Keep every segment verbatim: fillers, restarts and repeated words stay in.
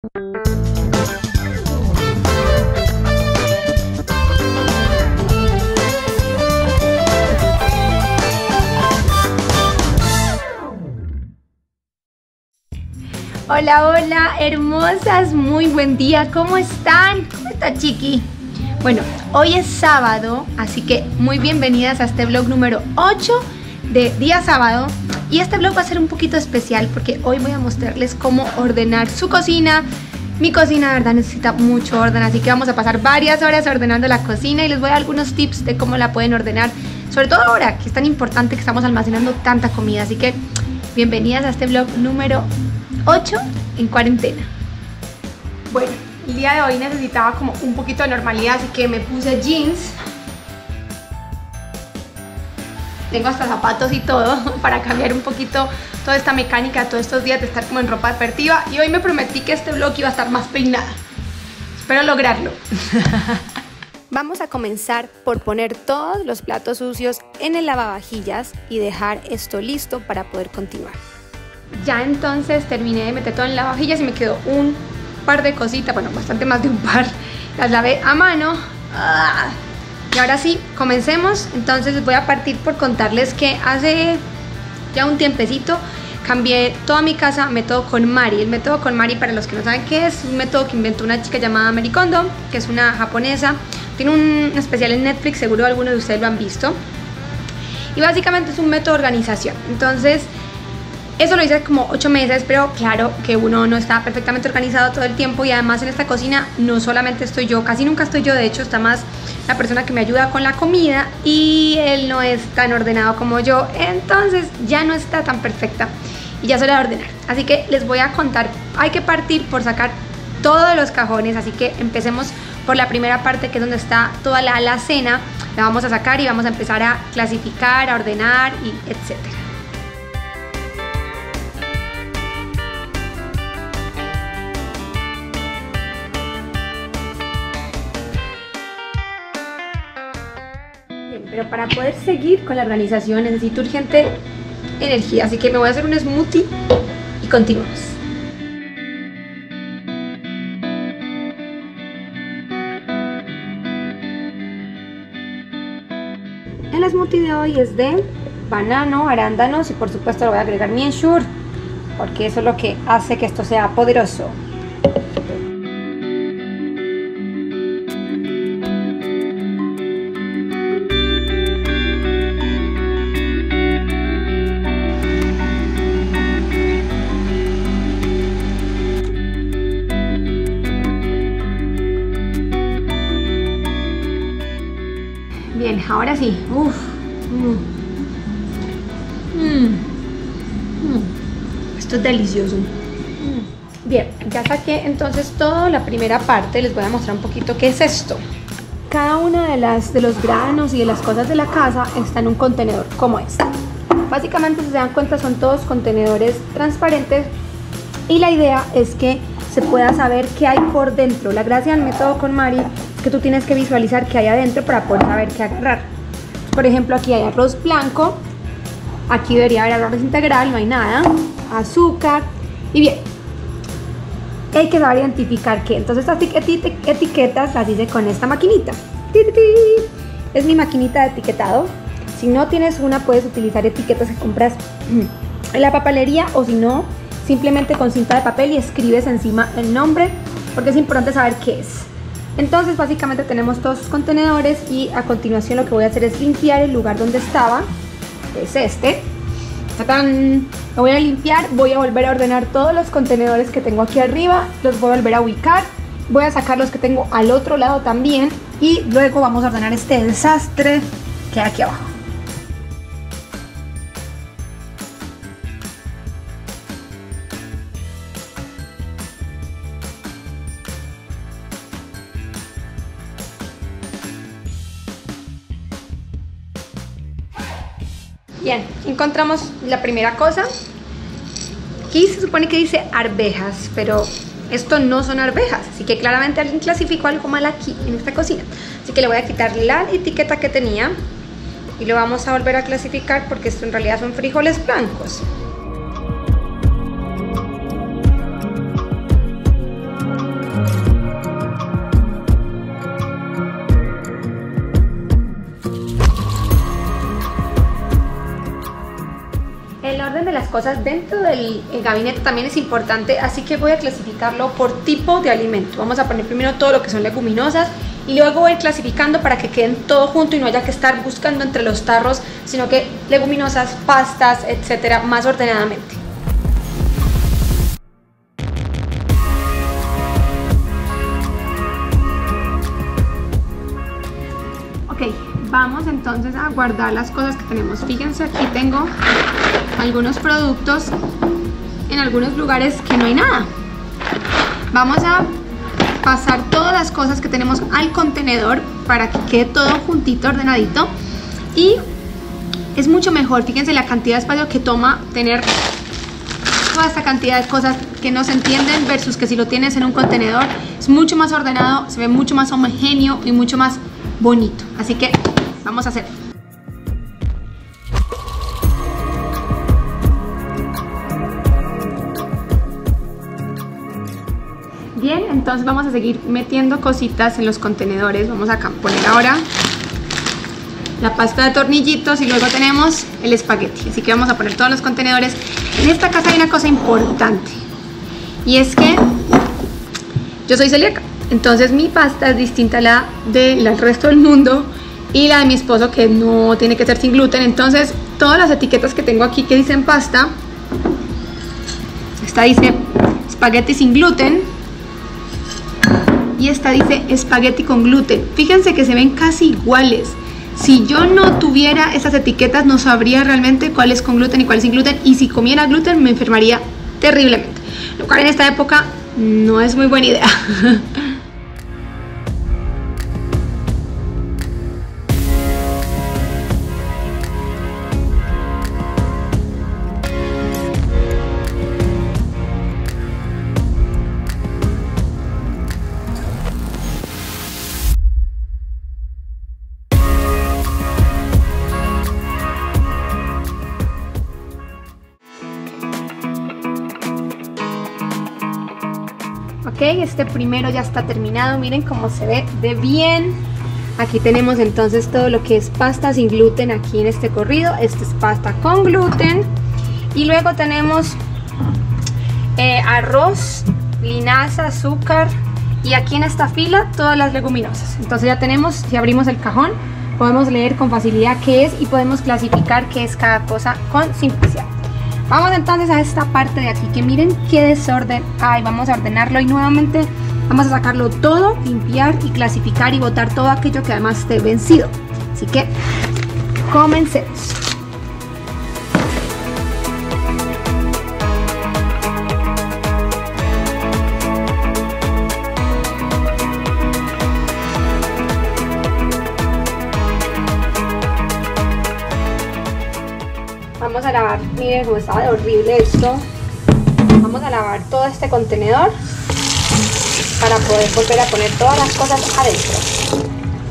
Hola, hola, hermosas, muy buen día, ¿cómo están? ¿Cómo está, chiqui? Bueno, hoy es sábado, así que muy bienvenidas a este vlog número ocho de día sábado. Y este vlog va a ser un poquito especial porque hoy voy a mostrarles cómo ordenar su cocina. Mi cocina, de verdad, necesita mucho orden, así que vamos a pasar varias horas ordenando la cocina y les voy a dar algunos tips de cómo la pueden ordenar, sobre todo ahora que es tan importante que estamos almacenando tanta comida. Así que bienvenidas a este vlog número ocho en cuarentena. Bueno, el día de hoy necesitaba como un poquito de normalidad, así que me puse jeans. Tengo hasta zapatos y todo para cambiar un poquito toda esta mecánica todos estos días de estar como en ropa deportiva. Y hoy me prometí que este vlog iba a estar más peinada. Espero lograrlo. Vamos a comenzar por poner todos los platos sucios en el lavavajillas y dejar esto listo para poder continuar. Ya entonces terminé de meter todo en lavavajillas y me quedó un par de cositas, bueno, bastante más de un par. Las lavé a mano. Y ahora sí, comencemos. Entonces voy a partir por contarles que hace ya un tiempecito cambié toda mi casa a método KonMari. El método KonMari, para los que no saben qué es, es un método que inventó una chica llamada Marie Kondo, que es una japonesa. Tiene un especial en Netflix, seguro algunos de ustedes lo han visto. Y básicamente es un método de organización. Entonces eso lo hice como ocho meses, pero claro que uno no está perfectamente organizado todo el tiempo. Y además en esta cocina no solamente estoy yo, casi nunca estoy yo, de hecho está más la persona que me ayuda con la comida y él no es tan ordenado como yo, entonces ya no está tan perfecta y ya suele ordenar. Así que les voy a contar, hay que partir por sacar todos los cajones, así que empecemos por la primera parte, que es donde está toda la alacena. La vamos a sacar y vamos a empezar a clasificar, a ordenar y etcétera. Pero para poder seguir con la organización necesito urgente energía, así que me voy a hacer un smoothie y continuamos. El smoothie de hoy es de banano, arándanos y por supuesto le voy a agregar mi Ensure, porque eso es lo que hace que esto sea poderoso. Bien, ahora sí. Uf. Mm. Mm. Mm. Esto es delicioso. Mm. Bien, ya saqué entonces toda la primera parte. Les voy a mostrar un poquito qué es esto. Cada una de las de los granos y de las cosas de la casa está en un contenedor como este. Básicamente, si se dan cuenta, son todos contenedores transparentes y la idea es que se pueda saber qué hay por dentro. La gracia del método KonMari es que tú tienes que visualizar qué hay adentro para poder saber qué agarrar. Por ejemplo, aquí hay arroz blanco, aquí debería haber arroz integral, no hay nada, azúcar y bien, hay que saber identificar qué. Entonces estas etiquetas las hice con esta maquinita. Es mi maquinita de etiquetado. Si no tienes una, puedes utilizar etiquetas que compras en la papelería, o si no, simplemente con cinta de papel y escribes encima el nombre, porque es importante saber qué es. Entonces básicamente tenemos todos los contenedores y a continuación lo que voy a hacer es limpiar el lugar donde estaba, que es este. ¡Tatán! Lo voy a limpiar, voy a volver a ordenar todos los contenedores que tengo aquí arriba, los voy a volver a ubicar, voy a sacar los que tengo al otro lado también y luego vamos a ordenar este desastre que hay aquí abajo. Bien, encontramos la primera cosa. Aquí se supone que dice arvejas, pero esto no son arvejas, así que claramente alguien clasificó algo mal aquí en esta cocina. Así que le voy a quitar la etiqueta que tenía y lo vamos a volver a clasificar porque esto en realidad son frijoles blancos. El orden de las cosas dentro del gabinete también es importante, así que voy a clasificarlo por tipo de alimento. Vamos a poner primero todo lo que son leguminosas y luego voy a ir clasificando para que queden todo junto y no haya que estar buscando entre los tarros, sino que leguminosas, pastas, etcétera, más ordenadamente. Ok, vamos entonces a guardar las cosas que tenemos. Fíjense, aquí tengo algunos productos en algunos lugares que no hay nada. Vamos a pasar todas las cosas que tenemos al contenedor para que quede todo juntito, ordenadito, y es mucho mejor. Fíjense la cantidad de espacio que toma tener toda esta cantidad de cosas que no se entienden versus que si lo tienes en un contenedor es mucho más ordenado, se ve mucho más homogéneo y mucho más bonito. Así que vamos a hacer. Bien, entonces vamos a seguir metiendo cositas en los contenedores. Vamos a poner ahora la pasta de tornillitos y luego tenemos el espagueti. Así que vamos a poner todos los contenedores. En esta casa hay una cosa importante y es que yo soy celíaca, entonces mi pasta es distinta a la del resto del mundo y la de mi esposo, que no tiene que ser sin gluten. Entonces todas las etiquetas que tengo aquí que dicen pasta, esta dice espagueti sin gluten y esta dice espagueti con gluten. Fíjense que se ven casi iguales. Si yo no tuviera estas etiquetas no sabría realmente cuál es con gluten y cuál es sin gluten, y si comiera gluten me enfermaría terriblemente, lo cual en esta época no es muy buena idea. Ok, este primero ya está terminado, miren cómo se ve de bien. Aquí tenemos entonces todo lo que es pasta sin gluten aquí en este corrido. Este es pasta con gluten. Y luego tenemos eh, arroz, linaza, azúcar, y aquí en esta fila todas las leguminosas. Entonces ya tenemos, si abrimos el cajón, podemos leer con facilidad qué es y podemos clasificar qué es cada cosa con simplicidad. Vamos entonces a esta parte de aquí, que miren qué desorden hay. Vamos a ordenarlo y nuevamente vamos a sacarlo todo, limpiar y clasificar y botar todo aquello que además esté vencido. Así que comencemos. Vamos a lavar, miren cómo estaba de horrible esto. Vamos a lavar todo este contenedor para poder volver a poner todas las cosas adentro.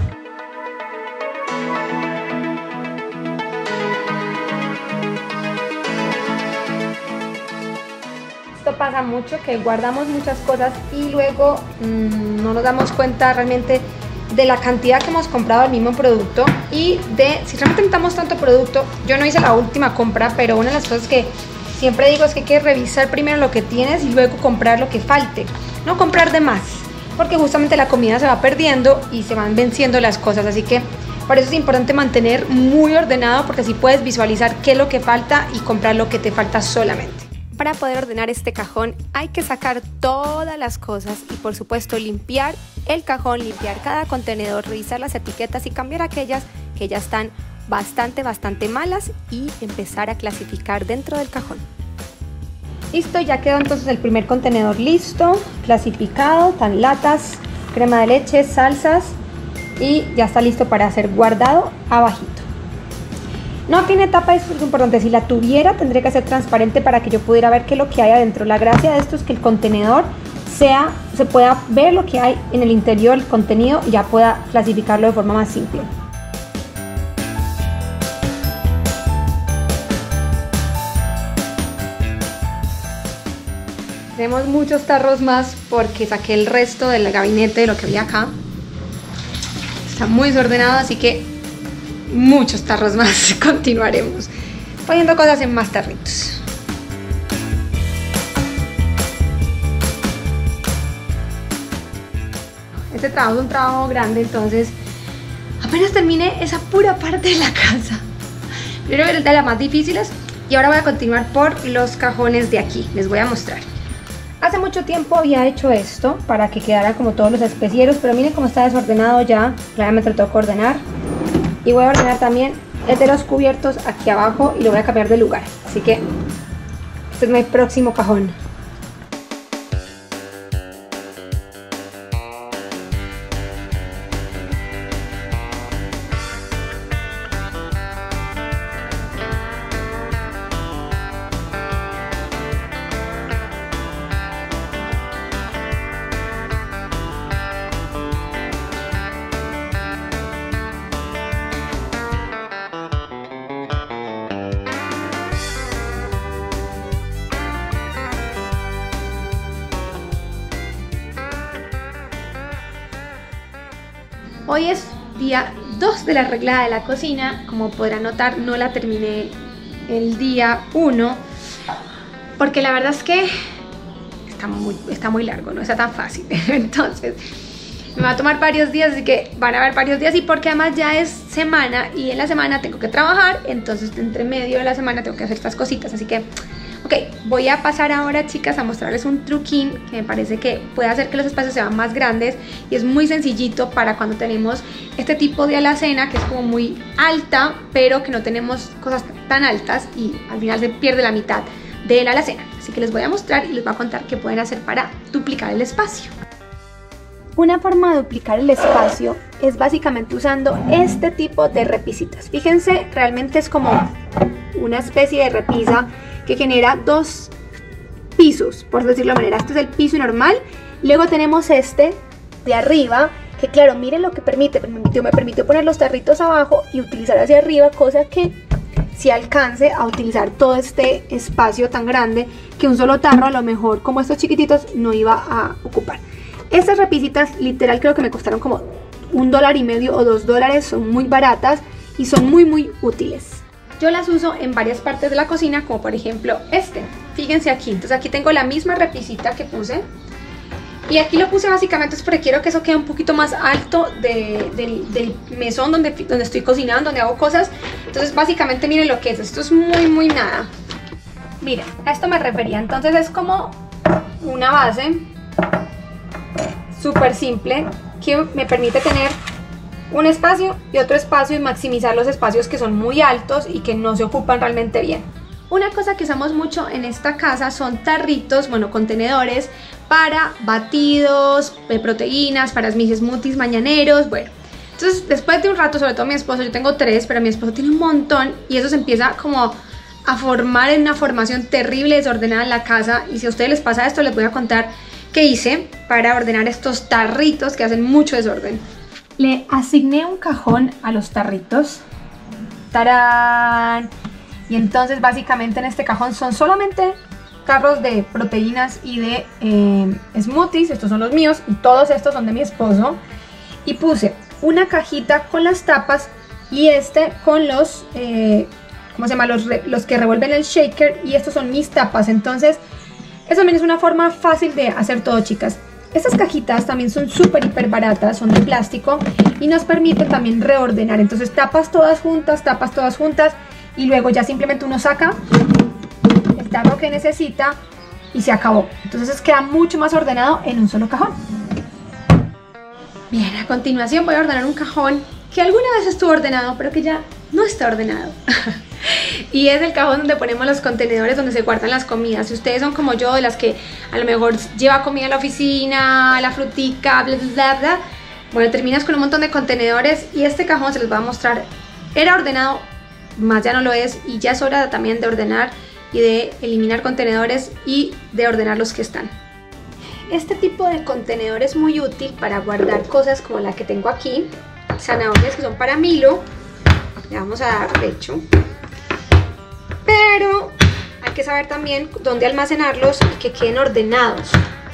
Esto pasa mucho, que guardamos muchas cosas y luego mmm, no nos damos cuenta realmente de la cantidad que hemos comprado del mismo producto y de si realmente necesitamos tanto producto. Yo no hice la última compra, pero una de las cosas que siempre digo es que hay que revisar primero lo que tienes y luego comprar lo que falte, no comprar de más, porque justamente la comida se va perdiendo y se van venciendo las cosas. Así que por eso es importante mantener muy ordenado, porque así puedes visualizar qué es lo que falta y comprar lo que te falta solamente. Para poder ordenar este cajón hay que sacar todas las cosas y por supuesto limpiar el cajón, limpiar cada contenedor, revisar las etiquetas y cambiar aquellas que ya están bastante, bastante malas y empezar a clasificar dentro del cajón. Listo, ya quedó entonces el primer contenedor listo, clasificado, tan latas, crema de leche, salsas, y ya está listo para ser guardado abajito. No tiene tapa, eso es importante. Si la tuviera tendría que ser transparente para que yo pudiera ver qué es lo que hay adentro. La gracia de esto es que el contenedor sea, se pueda ver lo que hay en el interior, el contenido, y ya pueda clasificarlo de forma más simple. Tenemos muchos tarros más porque saqué el resto del gabinete de lo que había acá. Está muy desordenado, así que muchos tarros más. Continuaremos poniendo cosas en más tarritos. Este trabajo es un trabajo grande, entonces apenas termine esa pura parte de la casa. Primero era de las más difíciles y ahora voy a continuar por los cajones de aquí. Les voy a mostrar. Hace mucho tiempo había hecho esto para que quedara como todos los especieros, pero miren cómo está desordenado ya. Claramente lo tengo que ordenar. Y voy a ordenar también el de los cubiertos aquí abajo y lo voy a cambiar de lugar. Así que este es mi próximo cajón. Hoy es día dos de la arreglada de la cocina. Como podrán notar, no la terminé el día uno porque la verdad es que está muy, está muy largo, no está tan fácil. Entonces me va a tomar varios días, así que van a haber varios días. Y porque además ya es semana y en la semana tengo que trabajar, entonces entre medio de la semana tengo que hacer estas cositas. Así que ok, voy a pasar ahora, chicas, a mostrarles un truquín que me parece que puede hacer que los espacios sean más grandes y es muy sencillito para cuando tenemos este tipo de alacena que es como muy alta, pero que no tenemos cosas tan altas y al final se pierde la mitad de la alacena. Así que les voy a mostrar y les voy a contar qué pueden hacer para duplicar el espacio. Una forma de duplicar el espacio es básicamente usando este tipo de repisitas. Fíjense, realmente es como una especie de repisa que genera dos pisos, por decirlo de manera. Este es el piso normal. Luego tenemos este de arriba, que claro, miren lo que permite. Me permitió, me permitió poner los tarritos abajo y utilizar hacia arriba, cosa que si alcance a utilizar todo este espacio tan grande que un solo tarro, a lo mejor como estos chiquititos, no iba a ocupar. Estas repisitas literal creo que me costaron como un dólar y medio o dos dólares. Son muy baratas y son muy muy útiles. Yo las uso en varias partes de la cocina, como por ejemplo este. Fíjense aquí, entonces aquí tengo la misma repisita que puse. Y aquí lo puse básicamente es porque quiero que eso quede un poquito más alto de, del, del mesón donde, donde estoy cocinando, donde hago cosas. Entonces básicamente miren lo que es, esto es muy muy nada. Miren, a esto me refería, entonces es como una base súper simple que me permite tener un espacio y otro espacio y maximizar los espacios que son muy altos y que no se ocupan realmente bien. Una cosa que usamos mucho en esta casa son tarritos, bueno, contenedores para batidos, de proteínas, para mis smoothies mañaneros, bueno. Entonces después de un rato, sobre todo mi esposo, yo tengo tres, pero mi esposo tiene un montón y eso se empieza como a formar en una formación terrible, desordenada en la casa. Y si a ustedes les pasa esto, les voy a contar qué hice para ordenar estos tarritos que hacen mucho desorden. Le asigné un cajón a los tarritos. ¡Tarán! Y entonces básicamente en este cajón son solamente tarros de proteínas y de eh, smoothies. Estos son los míos y todos estos son de mi esposo. Y puse una cajita con las tapas y este con los, eh, ¿cómo se llama? Los, los que revuelven el shaker, y estos son mis tapas. Entonces eso también es una forma fácil de hacer todo, chicas. Estas cajitas también son súper hiper baratas, son de plástico y nos permiten también reordenar. Entonces tapas todas juntas, tapas todas juntas y luego ya simplemente uno saca el tarro que necesita y se acabó. Entonces queda mucho más ordenado en un solo cajón. Bien, a continuación voy a ordenar un cajón que alguna vez estuvo ordenado pero que ya no está ordenado. Y es el cajón donde ponemos los contenedores donde se guardan las comidas. Si ustedes son como yo, de las que a lo mejor lleva comida a la oficina, la frutica, bla bla bla, bueno, terminas con un montón de contenedores. Y este cajón se les va a mostrar, era ordenado, más ya no lo es. Y ya es hora también de ordenar y de eliminar contenedores y de ordenar los que están. Este tipo de contenedor es muy útil para guardar cosas como la que tengo aquí, zanahorias que son para Milo. Le vamos a dar pecho, pero hay que saber también dónde almacenarlos y que queden ordenados.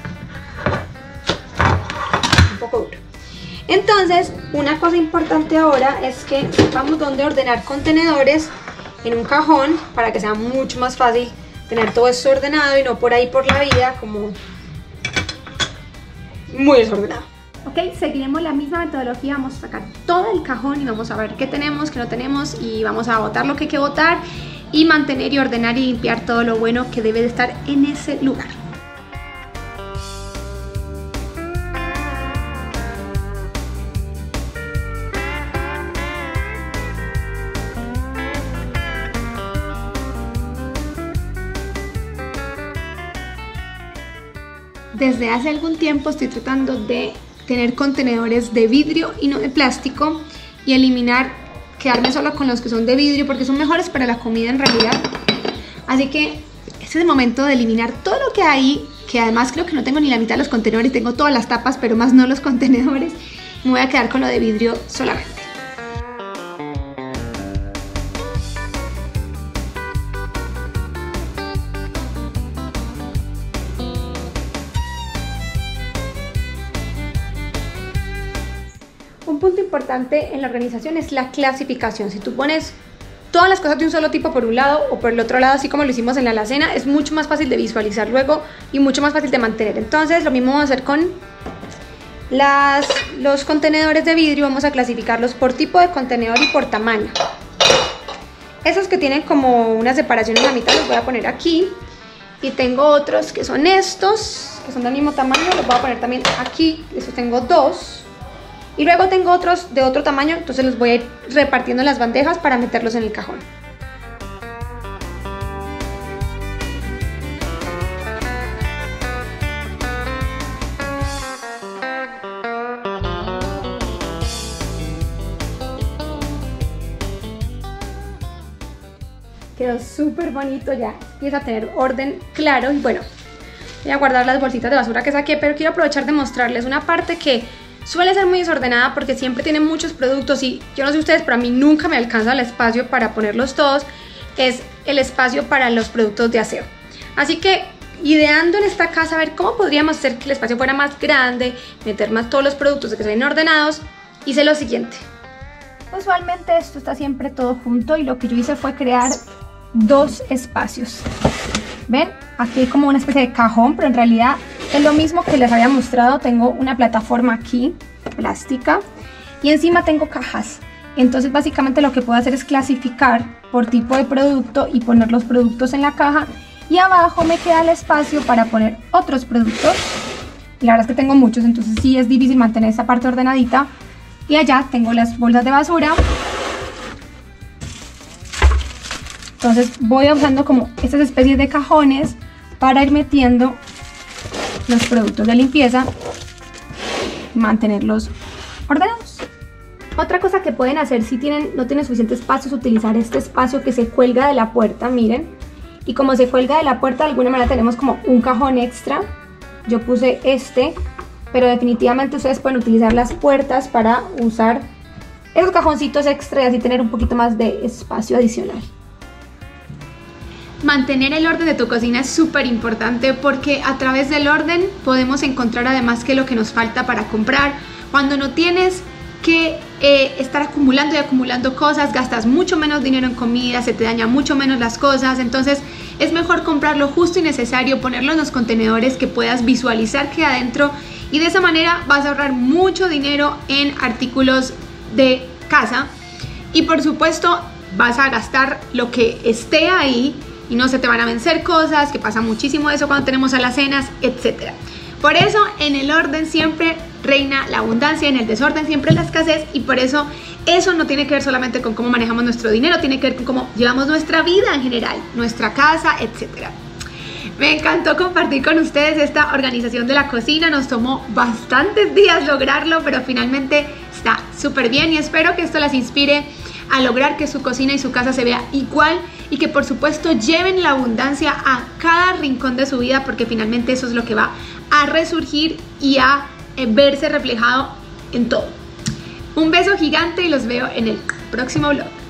Un poco duro. Entonces, una cosa importante ahora es que sepamos dónde ordenar contenedores en un cajón para que sea mucho más fácil tener todo esto ordenado y no por ahí por la vida como muy desordenado. Ok, seguiremos la misma metodología, vamos a sacar todo el cajón y vamos a ver qué tenemos, qué no tenemos y vamos a botar lo que hay que botar y mantener y ordenar y limpiar todo lo bueno que debe de estar en ese lugar. Desde hace algún tiempo estoy tratando de tener contenedores de vidrio y no de plástico y eliminar, quedarme solo con los que son de vidrio porque son mejores para la comida en realidad. Así que este es el momento de eliminar todo lo que hay, que además creo que no tengo ni la mitad de los contenedores, tengo todas las tapas pero más no los contenedores. Me voy a quedar con lo de vidrio solamente. Un punto importante en la organización es la clasificación. Si tú pones todas las cosas de un solo tipo por un lado o por el otro lado, así como lo hicimos en la alacena, es mucho más fácil de visualizar luego y mucho más fácil de mantener. Entonces lo mismo vamos a hacer con las, los contenedores de vidrio. Vamos a clasificarlos por tipo de contenedor y por tamaño. Esos que tienen como una separación en la mitad los voy a poner aquí. Y tengo otros que son estos, que son del mismo tamaño, los voy a poner también aquí. Estos tengo dos. Y luego tengo otros de otro tamaño, entonces los voy a ir repartiendo en las bandejas para meterlos en el cajón. Quedó súper bonito ya, empieza a tener orden claro y bueno, voy a guardar las bolsitas de basura que saqué, pero quiero aprovechar de mostrarles una parte que suele ser muy desordenada porque siempre tiene muchos productos y yo no sé ustedes, pero a mí nunca me alcanza el espacio para ponerlos todos, es el espacio para los productos de aseo. Así que ideando en esta casa a ver cómo podríamos hacer que el espacio fuera más grande, meter más todos los productos de que se ven ordenados, hice lo siguiente. Usualmente esto está siempre todo junto y lo que yo hice fue crear dos espacios. ¿Ven? Aquí hay como una especie de cajón, pero en realidad es lo mismo que les había mostrado. Tengo una plataforma aquí, plástica, y encima tengo cajas. Entonces básicamente lo que puedo hacer es clasificar por tipo de producto y poner los productos en la caja. Y abajo me queda el espacio para poner otros productos. Y la verdad es que tengo muchos, entonces sí es difícil mantener esta parte ordenadita. Y allá tengo las bolsas de basura. Entonces voy usando como estas especies de cajones para ir metiendo los productos de limpieza y mantenerlos ordenados. Otra cosa que pueden hacer si tienen, no tienen suficiente espacio es utilizar este espacio que se cuelga de la puerta, miren. Y como se cuelga de la puerta, de alguna manera tenemos como un cajón extra. Yo puse este, pero definitivamente ustedes pueden utilizar las puertas para usar esos cajoncitos extra y así tener un poquito más de espacio adicional. Mantener el orden de tu cocina es súper importante porque a través del orden podemos encontrar además qué es lo que nos falta para comprar. Cuando no tienes que eh, estar acumulando y acumulando cosas, gastas mucho menos dinero en comida, se te dañan mucho menos las cosas, entonces es mejor comprar lo justo y necesario, ponerlo en los contenedores que puedas visualizar que adentro y de esa manera vas a ahorrar mucho dinero en artículos de casa y por supuesto vas a gastar lo que esté ahí y no se te van a vencer cosas, que pasa muchísimo eso cuando tenemos alacenas, etcétera. Por eso en el orden siempre reina la abundancia, en el desorden siempre la escasez y por eso eso no tiene que ver solamente con cómo manejamos nuestro dinero, tiene que ver con cómo llevamos nuestra vida en general, nuestra casa, etcétera. Me encantó compartir con ustedes esta organización de la cocina, nos tomó bastantes días lograrlo, pero finalmente está súper bien y espero que esto las inspire a lograr que su cocina y su casa se vea igual y que por supuesto lleven la abundancia a cada rincón de su vida porque finalmente eso es lo que va a resurgir y a eh, verse reflejado en todo. Un beso gigante y los veo en el próximo vlog.